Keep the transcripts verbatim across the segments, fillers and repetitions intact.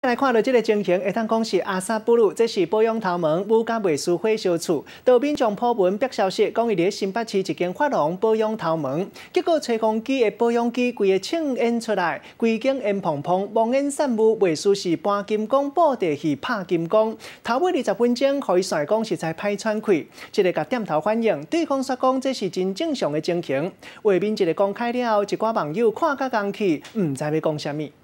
来看到这个情形，会当讲是阿萨布鲁，这是保养头毛武甲卫生火烧厝。道民众破文逼消息，讲伊伫新北市一间发廊保养头毛，结果吹风机的保养机规个呛烟出来，规间烟蓬蓬，冒烟散雾，卫生是搬金光布袋戏拍金光。头尾二十分钟，互伊甩讲实在歹喘气。这个甲点头反应，对方说讲这是真正常的情形。画面一个公开了后，一寡网友看甲生气，唔知要讲啥物。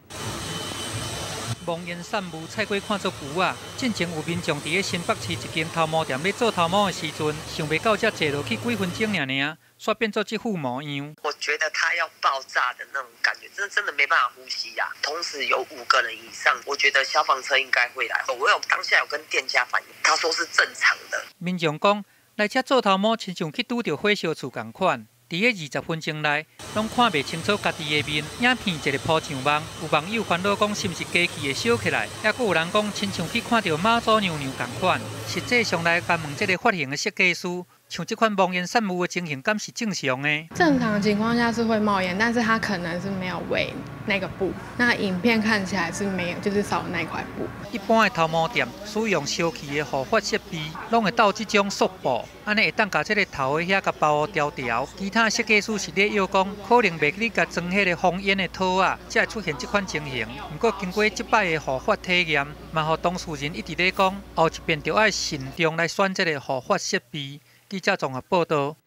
冒烟散雾，菜瓜看作牛啊！进前有民众伫个新北市一间头毛店要做头毛的时阵，想袂到才坐落去几分钟尔尔，煞变做这副模样。 我觉得他要爆炸的那种感觉，真的真的没办法呼吸呀、啊！同时有五个人以上，我觉得消防车应该会来。我有当下有跟店家反映，他说是正常的。 民众讲，来遮做头毛，亲像去拄着火烧厝共款。 伫个二十分钟内，拢看袂清楚家己的面，影片一个铺上网。有网友烦恼讲，是毋是机器会烧起来？也佫有人讲，亲像去看到妈祖娘娘共款。实际上来询问这个发型的设计师，像这款冒烟散雾的情形，敢是正常的？ 正常情况下是会冒烟，但是它可能是没有围那个布。那影片看起来是没有，就是少了那块布。 一般的头毛店使用烧气的护发设备，拢会倒这种塑布。 安尼会当甲这个头的遐甲包条条，其他设计师是咧要讲，可能袂去甲装迄个封烟的套啊，才会出现这款情形。不过经过即摆的护发体验，嘛，互当事人一直咧讲，后一遍就要慎重来选这个护发设备。记者综合报道。